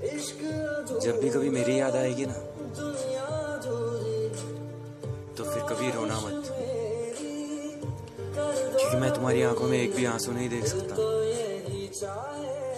जब भी कभी मेरी याद आएगी ना, तो फिर कभी रोना मत, क्योंकि मैं तुम्हारी आंखों में एक भी आंसू नहीं देख सकता।